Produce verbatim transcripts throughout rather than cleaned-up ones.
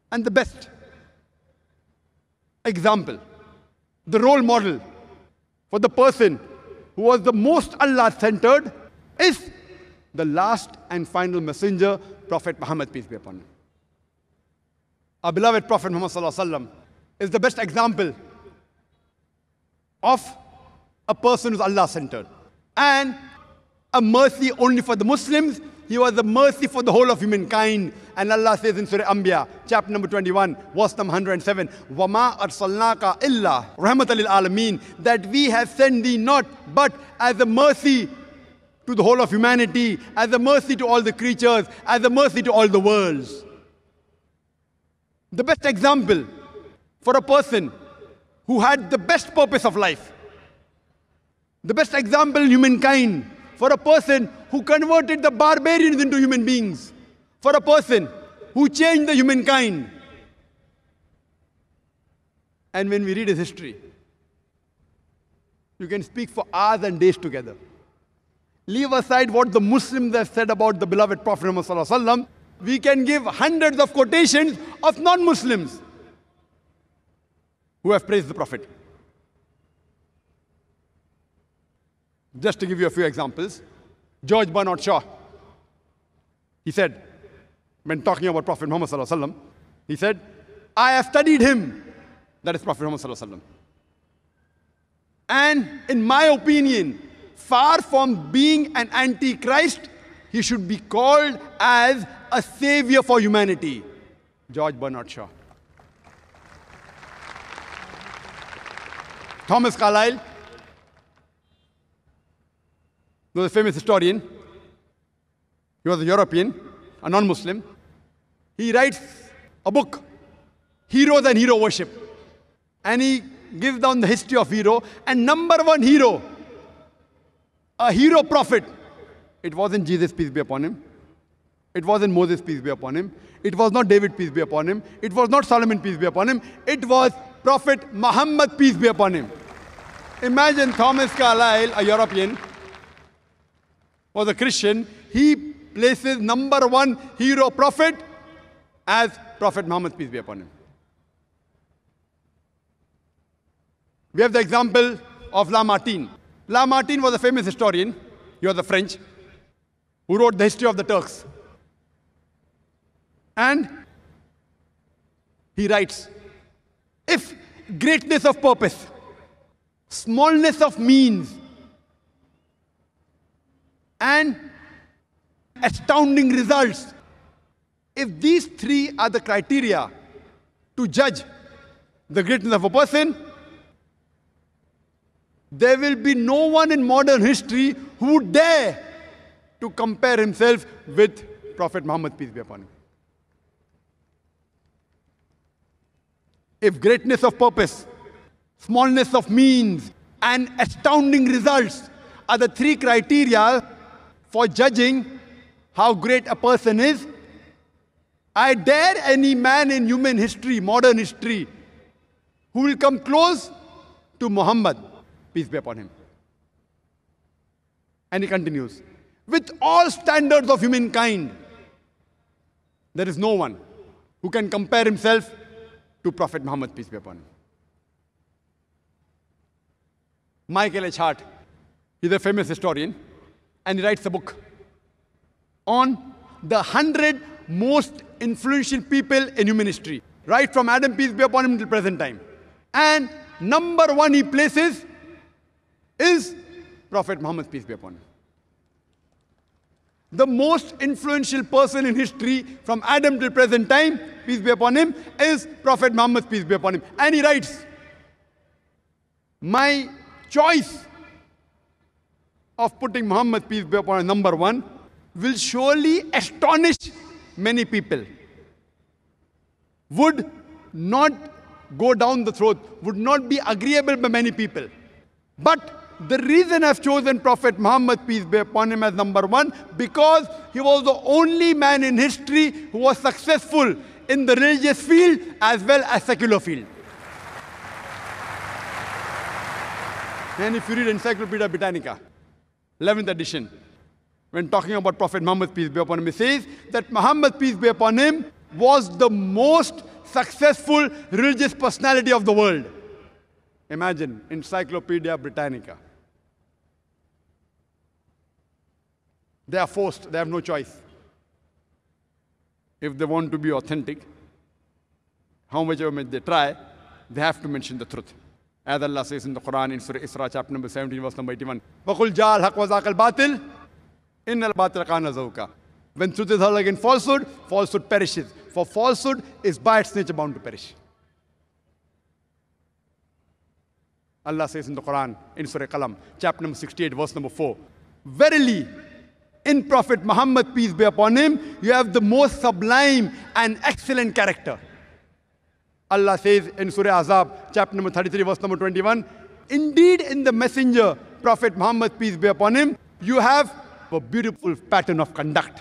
And the best example, the role model for the person who was the most Allah-centered is the last and final messenger, Prophet Muhammad, peace be upon him. Our beloved Prophet Muhammad sallallahu alaihi wasallam is the best example of a person who's Allah-centered. And a mercy only for the Muslims. He was a mercy for the whole of humankind. And Allah says in Surah Anbiya, chapter number twenty-one, verse number one hundred seven, وَمَا أَرْسَلْنَاكَ إِلَّا رَحْمَةً لِلْعَالَمِينَ, that we have sent thee not but as a mercy to the whole of humanity, as a mercy to all the creatures, as a mercy to all the worlds. The best example for a person who had the best purpose of life. The best example in humankind for a person who converted the barbarians into human beings. For a person who changed the humankind. And when we read his history, you can speak for hours and days together. Leave aside what the Muslims have said about the beloved Prophet Muhammad sallallahu alaihi wasallam. We can give hundreds of quotations of non-Muslims who have praised the Prophet. Just to give you a few examples, George Bernard Shaw, he said, when talking about Prophet Muhammad sallallahu alaihi wasallam, he said, I have studied him, that is Prophet Muhammad sallallahu alaihi wasallam. And in my opinion, far from being an antichrist, he should be called as a savior for humanity. George Bernard Shaw. Thomas Carlyle was a famous historian. He was a European, a non-Muslim. He writes a book, Heroes and Hero Worship. And he gives down the history of hero. And number one hero, a hero prophet, it wasn't Jesus, peace be upon him. It wasn't Moses, peace be upon him. It was not David, peace be upon him. It was not Solomon, peace be upon him. It was Prophet Muhammad, peace be upon him. Imagine Thomas Carlyle, a European, was a Christian. He places number one hero prophet as Prophet Muhammad, peace be upon him. We have the example of Lamartine. Lamartine was a famous historian. He was a French who wrote the history of the Turks. And he writes, if greatness of purpose, smallness of means, and astounding results, if these three are the criteria to judge the greatness of a person, there will be no one in modern history who would dare to compare himself with Prophet Muhammad, peace be upon him. If greatness of purpose, smallness of means, and astounding results are the three criteria for judging how great a person is, I dare any man in human history, modern history, who will come close to Muhammad, peace be upon him. And he continues, with all standards of humankind, there is no one who can compare himself to Prophet Muhammad, peace be upon him. Michael H. Hart, he's a famous historian, and he writes a book on the hundred most influential people in human history, right from Adam, peace be upon him, till present time. And number one he places is Prophet Muhammad, peace be upon him. The most influential person in history from Adam till present time, peace be upon him, is Prophet Muhammad, peace be upon him. And he writes, my choice of putting Muhammad, peace be upon him, number one, will surely astonish many people. Would not go down the throat, would not be agreeable by many people. But the reason I've chosen Prophet Muhammad, peace be upon him, as number one, because he was the only man in history who was successful in the religious field as well as secular field. And if you read Encyclopedia Britannica, eleventh edition, when talking about Prophet Muhammad, peace be upon him, it says that Muhammad, peace be upon him, was the most successful religious personality of the world. Imagine, Encyclopedia Britannica. They are forced, they have no choice. If they want to be authentic, how much ever they try, they have to mention the truth. As Allah says in the Quran, in Surah Isra, chapter number seventeen, verse number eighty-one, وَقُلْ جَاءَ الْحَقُّ وَزَاقَ الْبَاطِلِ إِنَّ الْبَاطِلَ كَانَ زَهُوقًا. When truth is hurled against falsehood, falsehood perishes. For falsehood is by its nature bound to perish. Allah says in the Quran, in Surah Qalam, chapter number sixty-eight, verse number four, verily, in Prophet Muhammad, peace be upon him, you have the most sublime and excellent character. Allah says in Surah Azab, chapter number thirty-three, verse number twenty-one, indeed in the messenger, Prophet Muhammad, peace be upon him, you have a beautiful pattern of conduct.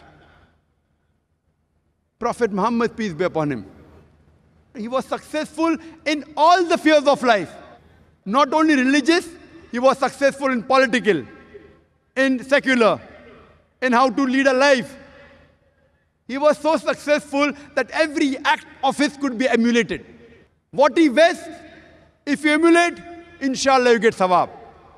Prophet Muhammad, peace be upon him, he was successful in all the spheres of life. Not only religious, he was successful in political, in secular, in how to lead a life. He was so successful that every act of his could be emulated. What he wears, if you emulate, inshallah you get sawab.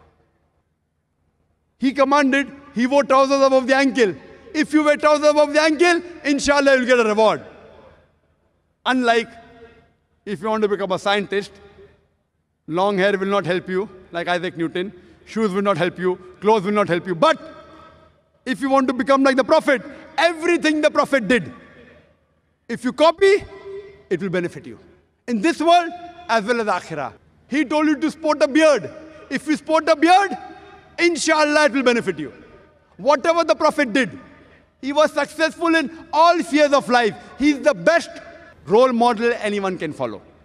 He commanded, he wore trousers above the ankle. If you wear trousers above the ankle, inshallah you'll get a reward. Unlike, if you want to become a scientist, long hair will not help you, like Isaac Newton. Shoes will not help you. Clothes will not help you. But if you want to become like the Prophet, everything the Prophet did, if you copy, it will benefit you. In this world, as well as Akhirah. He told you to sport a beard. If you sport a beard, inshallah it will benefit you. Whatever the Prophet did, he was successful in all spheres of life. He is the best role model anyone can follow.